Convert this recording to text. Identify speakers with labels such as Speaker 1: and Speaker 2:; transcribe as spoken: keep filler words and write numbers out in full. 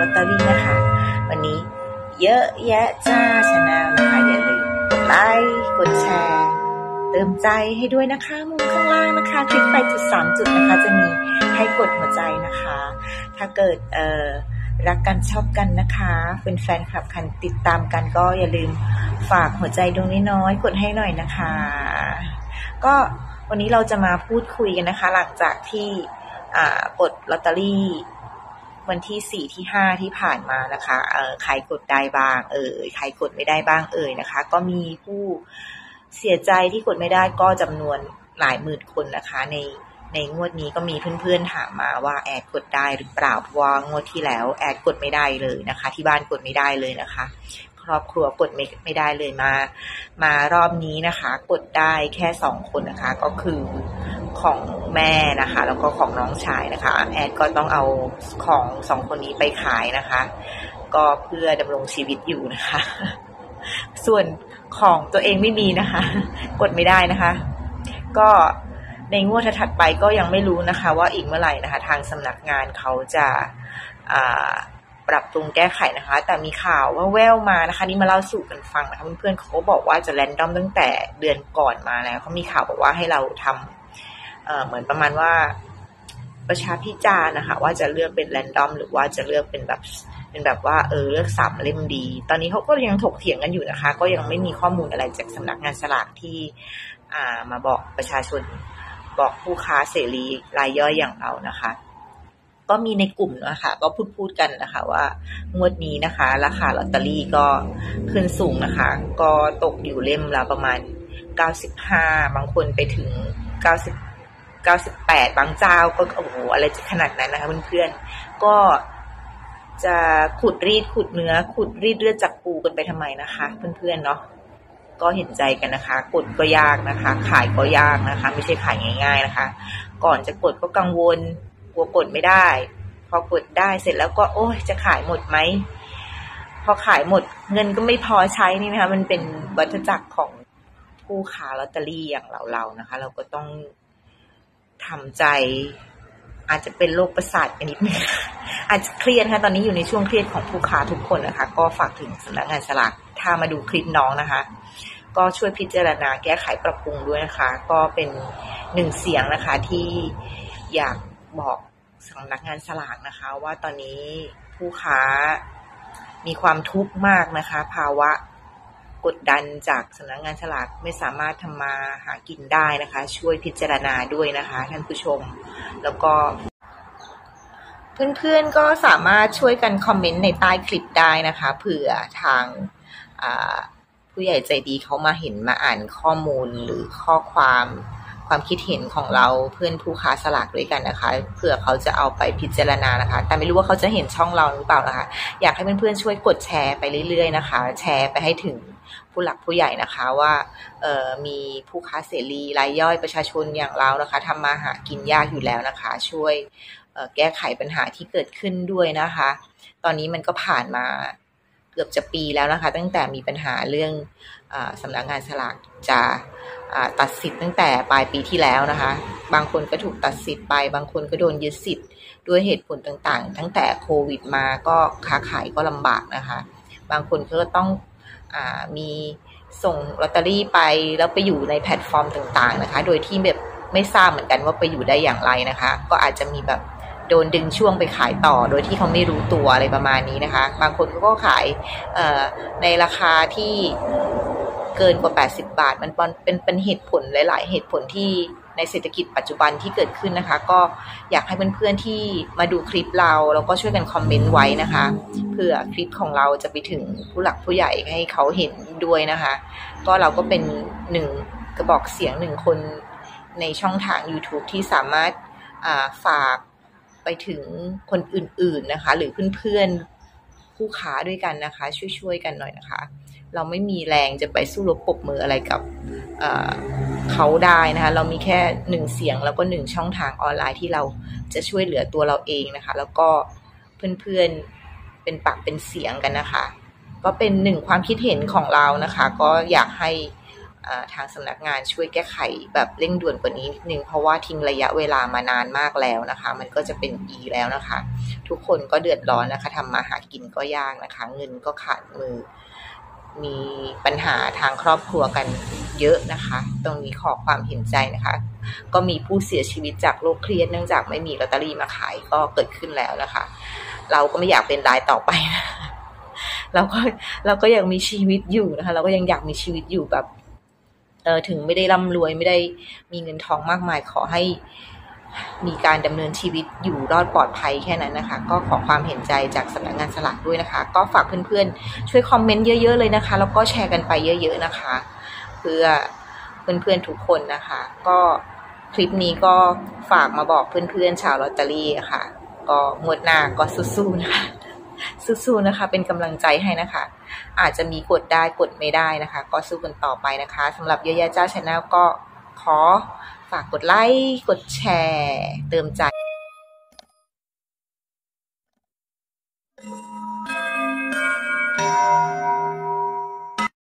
Speaker 1: ตเตอรี่นะคะวันนี้เยอะแยะจ้าชาแนลนะคะอย่าลืมกดไลค์กดแชร์เติมใจให้ด้วยนะคะมุมข้างล่างนะคะคลิกไปจุดสามจุดนะคะจะมีให้กดหัวใจนะคะถ้าเกิดเอ่อรักกันชอบกันนะคะเป็นแฟนคลับกันติดตามกันก็อย่าลืมฝากหัวใจดวงน้อยๆกดให้หน่อยนะคะก็วันนี้เราจะมาพูดคุยกันนะคะหลังจากที่กดลอตเตอรี่วันที่สี่ที่ห้าที่ผ่านมานะคะเอ่อใครกดได้บ้างเอ่ยใครกดไม่ได้บ้างเอ่ยนะคะก็มีผู้เสียใจที่กดไม่ได้ก็จำนวนหลายหมื่นคนนะคะในในงวดนี้ก็มีเพื่อนๆถามมาว่าแอดกดได้หรือเปล่าเพราะว่างวดที่แล้วแอดกดไม่ได้เลยนะคะที่บ้านกดไม่ได้เลยนะคะครอบครัวกดไม่ไม่ได้เลยมามารอบนี้นะคะกดได้แค่สองคนนะคะก็คือของแม่นะคะแล้วก็ของน้องชายนะคะแอดก็ต้องเอาของสองคนนี้ไปขายนะคะก็เพื่อดำรงชีวิตอยู่นะคะส่วนของตัวเองไม่มีนะคะกดไม่ได้นะคะก็ในงวดถัดไปก็ยังไม่รู้นะคะว่าอีกเมื่อไหร่นะคะทางสำนักงานเขาจะปรับปรุงแก้ไขนะคะแต่มีข่าวว่าแววมานะคะนี่มาเล่าสู่กันฟังนะคะเพื่อนๆเขาบอกว่าจะแรนดอมตั้งแต่เดือนก่อนมาแล้วเขามีข่าวบอกว่าให้เราทำเอ่อเหมือนประมาณว่าประชาพิจารณ์นะคะว่าจะเลือกเป็นแรนดอมหรือว่าจะเลือกเป็นแบบเป็นแบบว่าเออเลือกสามเล่มดีตอนนี้เขาก็ยังถกเถียงกันอยู่นะคะก็ยังไม่มีข้อมูลอะไรจากสำนักงานสลากที่อ่ามาบอกประชาชนบอกผู้ค้าเสรีรายย่อยอย่างเรานะคะก็มีในกลุ่มนะคะก็พูดพูดกันนะคะว่างวดนี้นะคะราคาลอตเตอรี่ก็ขึ้นสูงนะคะก็ตกอยู่เล่มละประมาณเก้าสิบห้าบางคนไปถึงเก้าสิบ เก้าสิบแปดบางเจ้าก็โอ้โหอะไรจะขนาดนั้นนะคะเพื่อนๆก็จะขุดรีดขุดเนื้อขุดรีดเลือดจากปูกันไปทำไมนะคะเพื่อนๆเนาะก็เห็นใจกันนะคะกดก็ยากนะคะขายก็ยากนะคะไม่ใช่ขายง่ายๆนะคะก่อนจะกดก็กังวลกลัวกดไม่ได้พอกดได้เสร็จแล้วก็โอ้ยจะขายหมดไหมพอขายหมดเงินก็ไม่พอใช้นี่นะคะมันเป็นวัฏจักรของผู้ค้าลอตเตอรี่อย่างเราๆนะคะเราก็ต้องทำใจอาจจะเป็นโรคประสาทกันนิดนึงอาจจะเครียดค่ะตอนนี้อยู่ในช่วงเครียดของผู้ค้าทุกคนนะคะก็ฝากถึงสำนักงานสลากถ้ามาดูคลิปน้องนะคะก็ช่วยพิจารณาแก้ไขปรับปรุงด้วยนะคะก็เป็นหนึ่งเสียงนะคะที่อยากบอกสำนักงานสลากนะคะว่าตอนนี้ผู้ค้ามีความทุกข์มากนะคะภาวะกดดันจากสำนักงานสลากไม่สามารถทำมาหากินได้นะคะช่วยพิจารณาด้วยนะคะท่านผู้ชมแล้วก็เพื่อนๆก็สามารถช่วยกันคอมเมนต์ในใต้คลิปได้นะคะเผื่อทางผู้ใหญ่ใจดีเขามาเห็นมาอ่านข้อมูลหรือข้อความความคิดเห็นของเราเพื่อนผู้ค้าสลากด้วยกันนะคะเผื่อเขาจะเอาไปพิจารณานะคะแต่ไม่รู้ว่าเขาจะเห็นช่องเราหรือเปล่านะคะอยากให้เพื่อนๆช่วยกดแชร์ไปเรื่อยๆนะคะแชร์ไปให้ถึงผู้หลักผู้ใหญ่นะคะว่าเอ่อมีผู้ค้าเสรีรายย่อยประชาชนอย่างเรานะคะทำมาหากินยากอยู่แล้วนะคะช่วยเอ่อแก้ไขปัญหาที่เกิดขึ้นด้วยนะคะตอนนี้มันก็ผ่านมาเกือบจะปีแล้วนะคะตั้งแต่มีปัญหาเรื่องอ่าสำนักงานสลากจะตัดสิทธิ์ตั้งแต่ปลายปีที่แล้วนะคะบางคนก็ถูกตัดสิทธิ์ไปบางคนก็โดนยึดสิทธิ์ด้วยเหตุผลต่างๆตั้งแต่โควิดมาก็ค้าขายก็ลำบากนะคะบางคนก็ต้องอ่ามีส่งลอตเตอรี่ไปแล้วไปอยู่ในแพลตฟอร์มต่างๆนะคะโดยที่แบบไม่ทราบเหมือนกันว่าไปอยู่ได้อย่างไรนะคะก็อาจจะมีแบบโดนดึงช่วงไปขายต่อโดยที่เขาไม่รู้ตัวอะไรประมาณนี้นะคะบางคนก็ขายในราคาที่เกินกว่าแปดสิบบาทมันเป็นเป็นเหตุผลหลายๆเหตุผลที่ในเศรษฐกิจปัจจุบันที่เกิดขึ้นนะคะก็อยากให้เพื่อนๆที่มาดูคลิปเราแล้วก็ช่วยกันคอมเมนต์ไว้นะคะเพื่อคลิปของเราจะไปถึงผู้หลักผู้ใหญ่ให้เขาเห็นด้วยนะคะก็เราก็เป็นหนึ่งกระบอกเสียงหนึ่งคนในช่องทาง YouTube ที่สามารถฝากไปถึงคนอื่นๆนะคะหรือเพื่อนๆผู้ค้าด้วยกันนะคะช่วยๆกันหน่อยนะคะเราไม่มีแรงจะไปสู้รบปรบมืออะไรกับเอ่อเขาได้นะคะเรามีแค่หนึ่งเสียงแล้วก็หนึ่งช่องทางออนไลน์ที่เราจะช่วยเหลือตัวเราเองนะคะแล้วก็เพื่อนๆเป็นปากเป็นเสียงกันนะคะก็เป็นหนึ่งความคิดเห็นของเรานะคะก็อยากให้ทางสำนักงานช่วยแก้ไขแบบเร่งด่วนกว่านี้นิดนึงเพราะว่าทิ้งระยะเวลามานานมากแล้วนะคะมันก็จะเป็นปีแล้วนะคะทุกคนก็เดือดร้อนนะคะทำมาหากินก็ยากนะคะเงินก็ขาดมือมีปัญหาทางครอบครัวกันเยอะนะคะตรงนี้ขอความเห็นใจนะคะก็มีผู้เสียชีวิตจากโรคเครียดเนื่องจากไม่มีลอตเตอรี่มาขายก็เกิดขึ้นแล้วนะคะเราก็ไม่อยากเป็นรายต่อไปนะเราก็เราก็ยังมีชีวิตอยู่นะคะเราก็ยังอยากมีชีวิตอยู่แบบเออถึงไม่ได้ร่ำรวยไม่ได้มีเงินทองมากมายขอให้มีการดำเนินชีวิตอยู่รอดปลอดภัยแค่นั้นนะคะก็ขอความเห็นใจจากสำนักงานสลากด้วยนะคะก็ฝากเพื่อนๆช่วยคอมเมนต์เยอะๆเลยนะคะแล้วก็แชร์กันไปเยอะๆนะคะเพื่อเพื่อนๆทุกคนนะคะก็คลิปนี้ก็ฝากมาบอกเพื่อนๆชาวลอตเตอรี่ค่ะก็งวดหน้าก็สู้ๆนะคะสู้ๆนะคะเป็นกำลังใจให้นะคะอาจจะมีกดได้กดไม่ได้นะคะก็สู้กันต่อไปนะคะสำหรับเยอะแยะจ้า Channel ก็ขอฝากกดไลค์กดแชร์เติมใจ